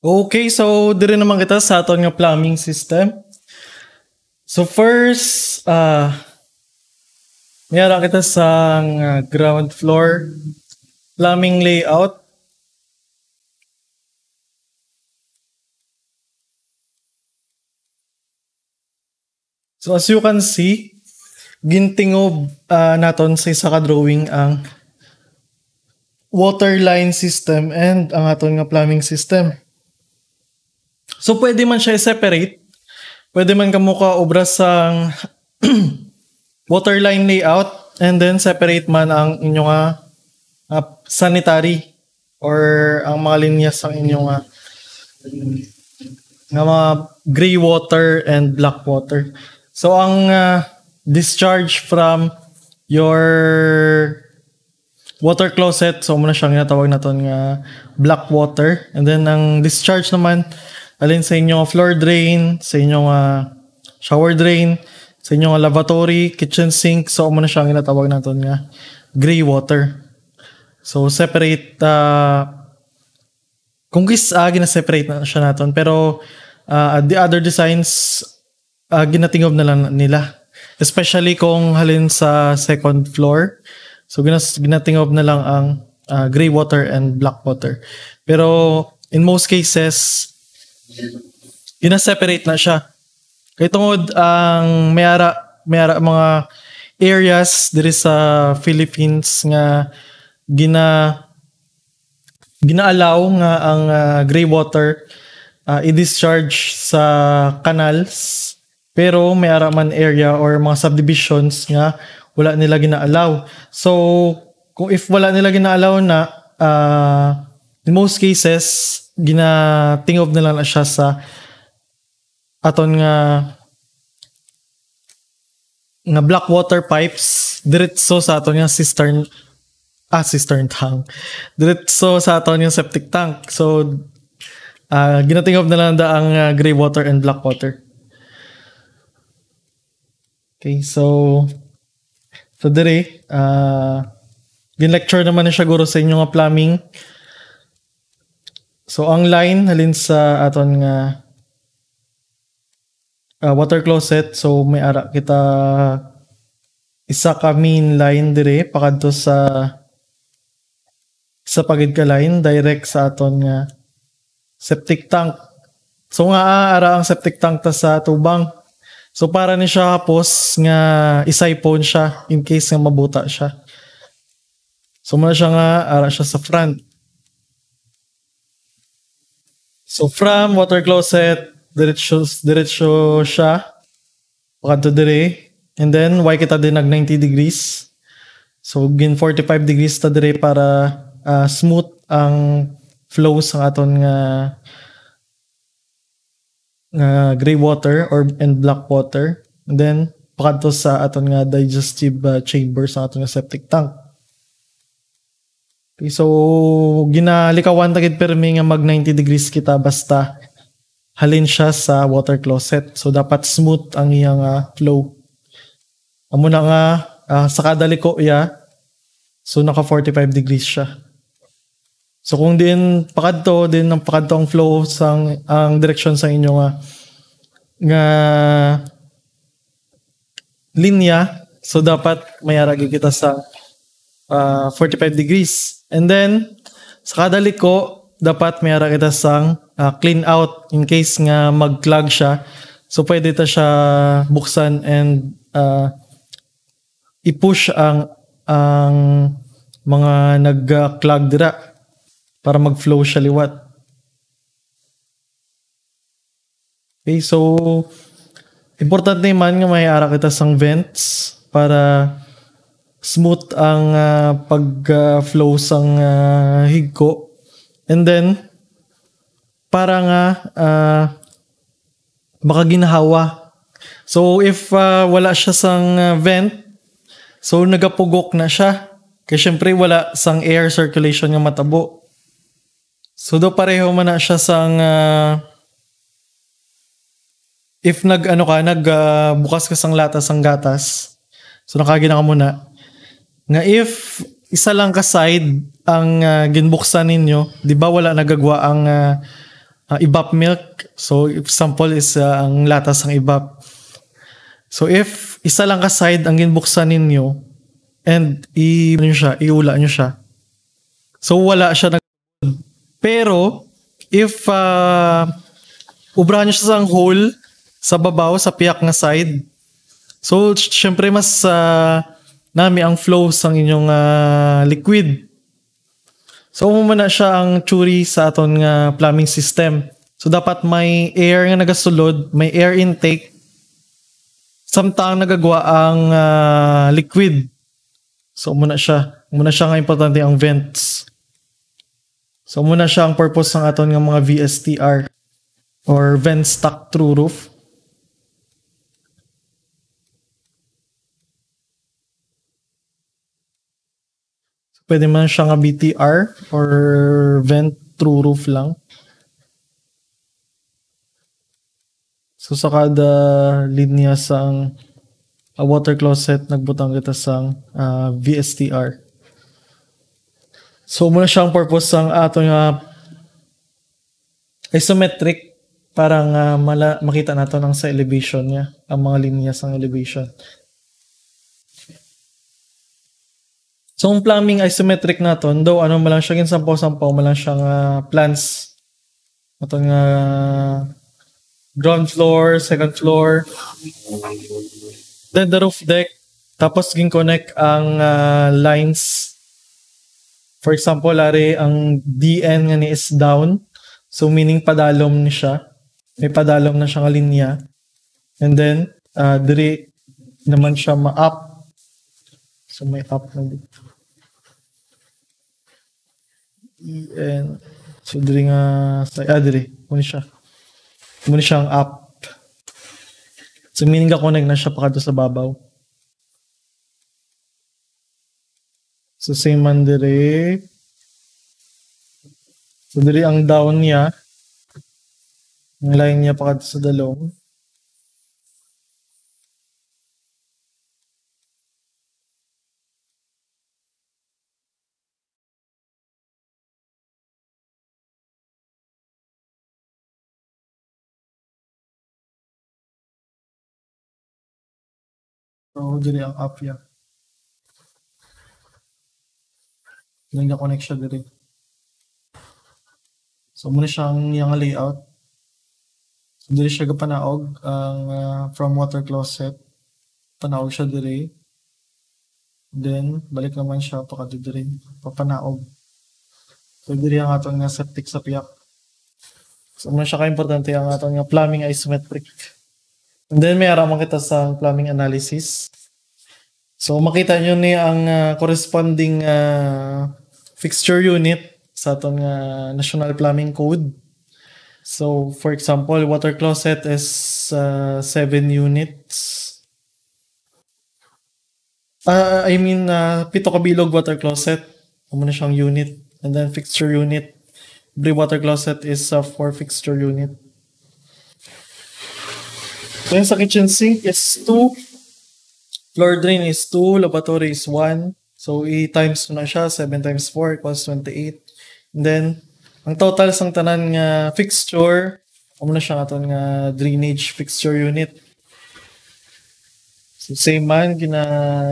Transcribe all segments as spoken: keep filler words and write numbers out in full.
Okay, so dire naman kita sa aton nga plumbing system. So first, uh, mayara kita sa nga ground floor plumbing layout. So as you can see, gintingob uh, naton sa isa ka drawing ang water line system and ang aton nga plumbing system. So pwede man siya i-separate. Pwede man kamo ka obra sang water line layout and then separate man ang inyong uh, uh, sanitary or ang mga linya sa inyong uh, nga mga gray water and black water. So ang uh, discharge from your water closet, so muna siyang natawag naton nga black water, and then ang discharge naman alin sa inyong floor drain, sa inyong uh, shower drain, sa inyong lavatory, kitchen sink, so muna siyang natawag naton nga gray water. So separate uh, kung gis uh, gina-separate na siya naton, pero uh, the other designs uh, ginatingob na lang nila, especially kung halin sa second floor. So ginas ginatingob na lang ang uh, gray water and black water. Pero in most cases, gina-separate na siya. Kaya tungod ang mayara mayara mga areas diri sa Philippines nga gina gina-allow nga ang uh, gray water uh, i-discharge sa canals, pero mayara man area or mga subdivisions nga wala nila gina-allow. So kung if wala nila gina-allow na, uh, in most cases ginatingob na lang na siya sa aton nga nga black water pipes diretso sa aton nga cistern ah cistern tank diretso sa aton nga septic tank. So uh, ginatingob na lang da ang uh, gray water and black water. Okay, so so dire uh, gin-lecture naman na siya guro sa inyo nga plumbing. So ang line halin sa aton nga uh, water closet, so may ara kita isa ka main line dire pakadto sa sa pagid ka line direct sa aton nga septic tank. So nga ara ang septic tank ta sa tubang. So para ni siya hapos nga isaipon siya in case nga mabuta siya. So muna siya nga ara siya sa front. So from water closet, diretso diretso siya pakadto dire, and then why kita din nag ninety degrees. So gin forty-five degrees ta dire para uh, smooth ang flow sa aton nga nga gray water or and black water, and then pakadto sa aton nga digestive uh, chamber sa aton nga septic tank. Okay, so ginalikawan tagid permi nga mag ninety degrees kita basta halin siya sa water closet. So dapat smooth ang iyang uh, flow. Amo na nga uh, sa kada liko ya, so naka forty-five degrees siya. So kung din pakadto din ang pakadto ang flow sang ang direction sa inyo nga nga linya, so dapat mayara gyud kita sa uh, forty-five degrees. And then sa kada liko dapat mayara kita sang uh, clean out in case nga mag-clog siya. So pwede ta siya buksan and uh, i-push ang ang mga nag-clog dira para mag-flow siya liwat. Okay, so importante man nga may ara kita sang vents para smooth ang uh, pag-flow uh, sang uh, higko. And then para nga uh, makaginhawa. So if uh, wala siya sang uh, vent, so nagapugok na siya. Kasi syempre wala sang air circulation nga matabo. So do pareho man na siya sang uh, if nag ano ka nag uh, bukas ka sang lata sang gatas. So nakagina ka muna. Nga if isa lang ka side ang uh, ginbuksan ninyo, di ba wala nagagwa ang uh, uh, ibap milk. So example is uh, ang latas ng ibap. So if isa lang ka side ang ginbuksan ninyo and i ano nyo siya, iula nyo siya. So wala siya nag. Pero if uh, ubrahan nyo siya sa hole sa babaw sa piyak nga side. So syempre mas uh, nami ang flow sang inyong uh, liquid. So muna siya ang churi sa aton nga plumbing system. So dapat may air nga nagasulod, may air intake samtang nagagawa ang uh, liquid. So muna siya, muna siya nga importante ang vents. So muna siya ang purpose ng aton nga mga V S T R or vent stack through roof. So pwede man siya nga B T R or vent through roof lang. So sa kada linya sang uh, water closet nagbutang kita sang uh, V S T R. So muna siyang purpose sang ato nga isometric para nga mala, makita nato nang sa elevation niya ang mga linya sang elevation. So ang plumbing isometric naton daw ano malang siya ginsampaw-sampaw malang siyang uh, plans ato nga ground floor, second floor, then the roof deck, tapos ging connect ang uh, lines. For example, lari ang D N nga ni is down, so meaning padalom ni siya. May padalom na siya nga linya. And then, uh, diri naman siya ma-up. So may up na dito. E N. So diri nga, sa, ah diri, muna siya. Muna siyang up. So meaning ka-connect na siya pa kadto sa babaw. So same man dire. So dire ang down niya. Ang line niya pa kadto sa dalong. So dire ang up niya. Then na-connect siya dire. So muna siyang yung layout. So dire siya gapanaog ang uh, from water closet. Panaog siya dire. Then balik naman siya pa kadto dire. Papanaog. So dire ang atong nga septic sa piyak. So muna siya ka-importante ang atong nga plumbing isometric. And then may araman kita sa plumbing analysis. So makita nyo ni ang uh, corresponding uh, fixture unit sa atong uh, National Plumbing Code. So for example, water closet is uh, seven units. Uh, I mean, uh, pito kabilog water closet. Muna siyang unit. And then fixture unit. Every water closet is uh, four fixture unit. So yung sa kitchen sink is two. Floor drain is two. Lavatory is one. So i-times mo na siya. seven times four equals twenty-eight. And then, ang total sang tanan nga fixture, amo na siya nga nga drainage fixture unit. So same man, gina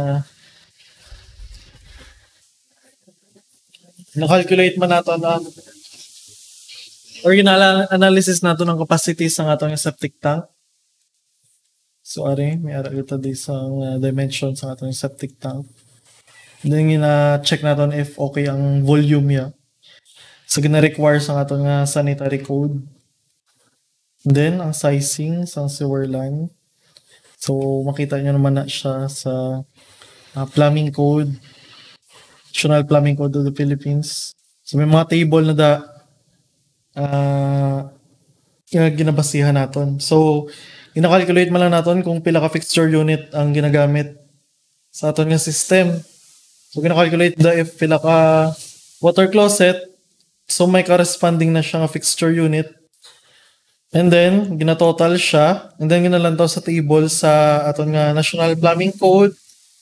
na-calculate man nato na or gina-analysis nato ng capacity sa atong septic tank. So ari, may ara ito di sa uh, dimension sa atong septic tank. Then gina-check naton if okay ang volume niya. So gina-require sa atong uh, sanitary code. Then ang sizing sa sewer line. So makita niyo naman na siya sa uh, plumbing code. National Plumbing Code of the Philippines. So may mga table na da uh, ginabasihan naton. So ina-calculate man lang naton kung pila ka fixture unit ang ginagamit sa aton nga system. So gina-calculate da if pila ka water closet. So may corresponding na siya nga fixture unit. And then gina-total siya and then ginalantaw sa table sa aton nga National Plumbing Code.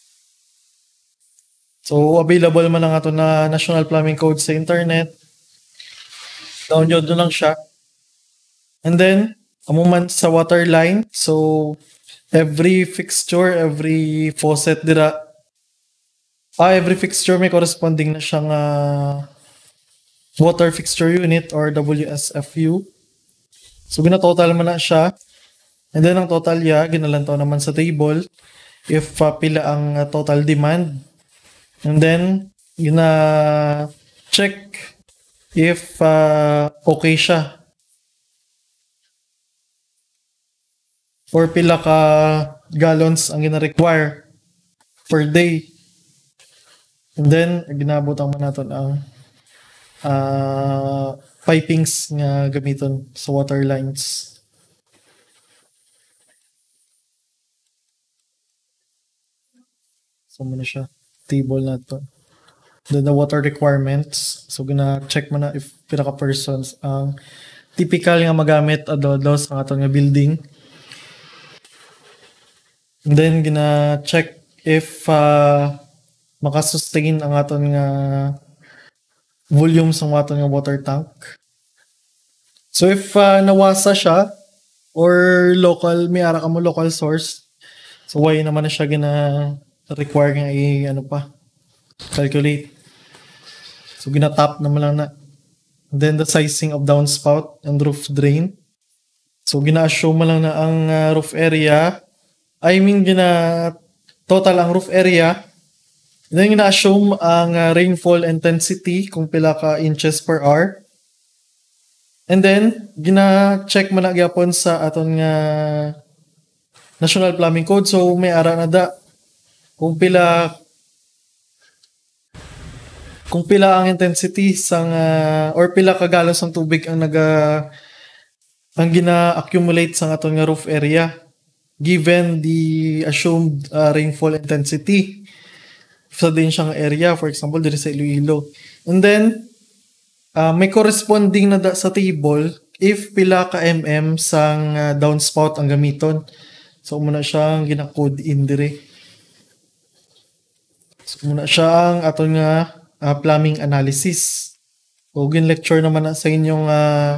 So available man lang aton na National Plumbing Code sa internet. Download do lang siya. And then, amo man sa water line. So, every fixture, every faucet dira, ah, every fixture may corresponding na siyang ah, water fixture unit or W S F U. So, ginatotal man na siya. And then, ang total ya, ginalantaw naman sa table if uh, pila ang uh, total demand. And then, gina check if uh, okay siya. Or pila ka gallons ang gina-require per day. And then, ginabutan mo natin ang uh, pipings nga gamiton sa water lines. So, muna siya. Table na to. Then, the water requirements. So, gina-check mo na if pila ka persons ang typical nga magamit adolo sa aton nga building. And then, gina-check if uh, makasustain ang aton nga volume sa aton nga water tank. So, if uh, nawasa siya or local, may ara ka mo local source, so why naman na siya gina-require nga i- ano pa, calculate. So, gina-tap naman lang na. And then, the sizing of downspout and roof drain. So, gina-assume mo lang na ang uh, roof area, I mean, gina total ang roof area. Then, gina-assume ang uh, rainfall intensity kung pila ka inches per hour. And then, gina-check mo na gyapon sa aton nga National Plumbing Code. So, may ara na da kung pila kung pila ang intensity sang uh, or pila ka galons ng tubig ang naga ang gina-accumulate sa aton nga roof area given the assumed uh, rainfall intensity sa din siyang area, for example diri sa Iloilo. And then uh, may corresponding na da sa table if pila ka mm sang uh, downspout ang gamiton. So muna siyang gina-code in dire. So muna siya ang aton nga uh, plumbing analysis. O gin-lecture naman na sa inyong uh,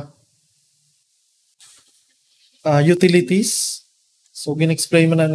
uh, utilities. So gin-explain man na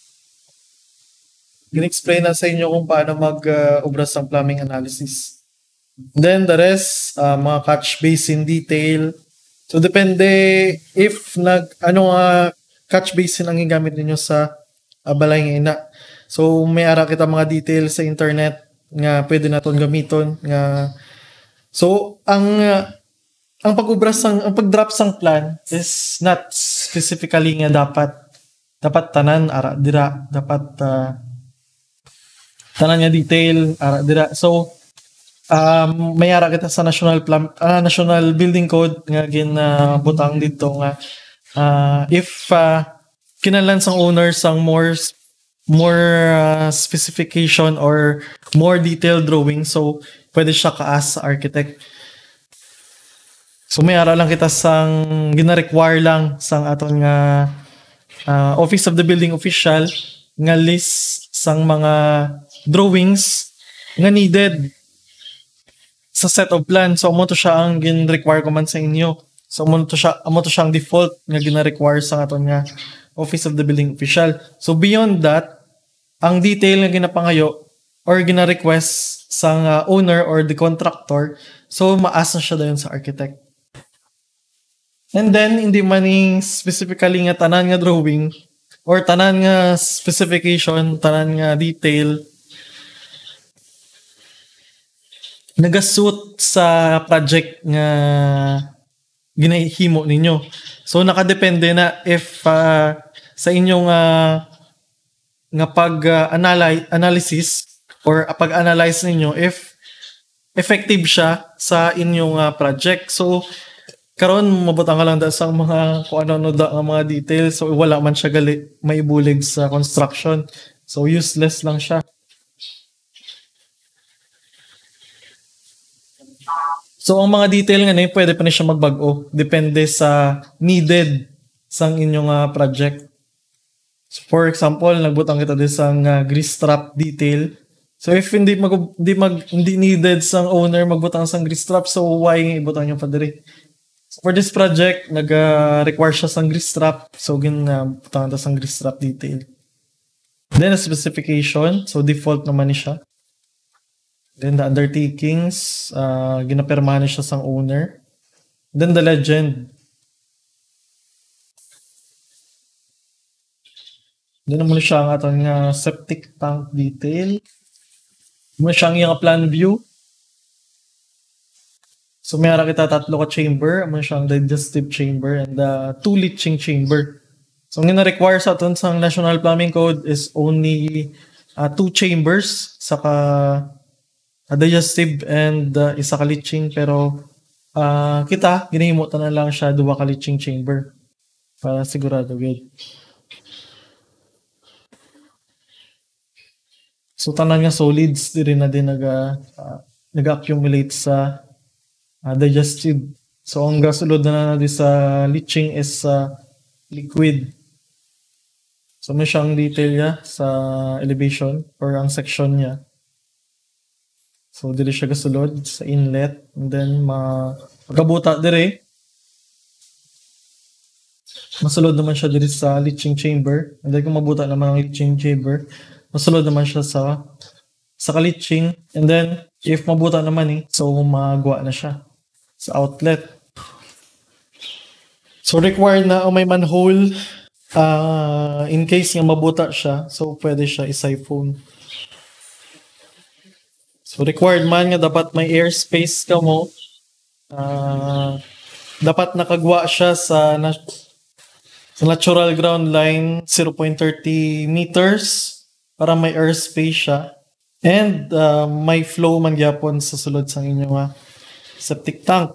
gin-explain na sa inyo kung paano mag-obra uh, sa plumbing analysis. Then the rest, uh, mga catch basin detail. So depende if nag ano nga uh, catch basin ang gigamit ninyo sa uh, balay nga ina. So may ara kita mga details sa internet nga pwede naton gamiton nga. So ang uh, ang pag-obra sang ang pag-drop sang plan is not specifically nga dapat dapat tanan ara dira dapat uh, tanan nga detail ara dira. So um may ara kita sa National Plan uh, National Building Code nga gin uh, butang dito nga uh, if uh, kinahanglan sang owner sang more more uh, specification or more detailed drawing, so pwede siya ka-ask sa architect. So may ara lang kita sang gina-require lang sang aton nga uh, Office of the Building Official nga list sang mga drawings nga needed sa set of plan. So amo to siya ang gin-require ko man sa inyo. So amo to siya amo to siyang default nga gina-require sa aton nga Office of the Building Official. So beyond that, ang detail nga ginapangayo or gina-request sang uh, owner or the contractor, so maas na siya dayon sa architect. And then hindi man specifically nga tanan nga drawing or tanan nga specification, tanan nga detail nagasuit sa project nga ginahimo ninyo. So nakadepende na if uh, sa inyong uh, nga pag uh, analy- analysis or uh, pag-analyze ninyo if effective siya sa inyong uh, project. So karon mabutang ka lang da sa mga kung ano-ano da nga mga details, so wala man siya gali maibulig sa construction. So useless lang siya. So ang mga detail nga na pwede pa na siya magbago depende sa needed sang inyong uh, project. So for example, nagbutang kita din sang uh, grease trap detail. So if hindi mag hindi mag hindi needed sang owner magbutang sang grease trap, so why ibutang niyo pa diri? So For this project, nag-require siya sang grease trap. So, ginabutangan ta sang grease trap detail. Then, the specification. So, default naman ni siya. Then, the undertakings. Uh, ginapirmahan siya sang owner. Then, the legend. Then, naman siya ang atong uh, septic tank detail. Naman siya ang iyang plan view. So, mayroon kita tatlo ka chamber. Naman siya ang digestive chamber and the uh, two leaching chamber. So, ang gina-require sa aton sa National Plumbing Code is only uh, two chambers, saka uh, digestive and uh, isa ka leaching. Pero uh, kita, ginahimutan na lang siya duwa ka leaching chamber para sigurado good. So, tanan nga solids, di rin na din nag, uh, nag-accumulate sa uh, digestive. So, ang gasulod na na di sa leaching is uh, liquid. So, may siyang detail niya sa elevation or ang section niya. So, dili siya gasulod sa inlet. And then, ma pagkabuta dire, masulod naman siya diri sa leaching chamber. And then, kung mabuta naman ang leaching chamber, masulod naman siya sa sa ka-leaching. And then, if mabuta naman eh, so magawa na siya sa outlet. So, required na o may manhole. Uh, in case nga mabuta siya, so pwede siya i-siphon. So required man nga dapat may airspace ka mo. Uh, dapat nakagwa siya sa, na, sa natural ground line zero point three meters para may airspace siya. And uh, may flow man gyapon sa sulod sang inyong uh, septic tank.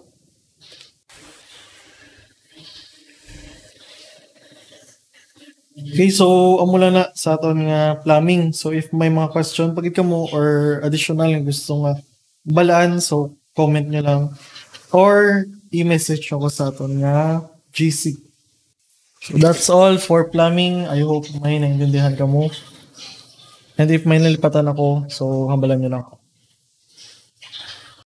Okay, so amo lang na sa aton nga plumbing. So if may mga question pagid kamo or additional nga gusto nga balaan, so comment nyo lang or i-message nyo ko sa aton nga G C. So that's all for plumbing. I hope may naintindihan kamo. And if may nalipatan ako, so hambalan nyo lang ako.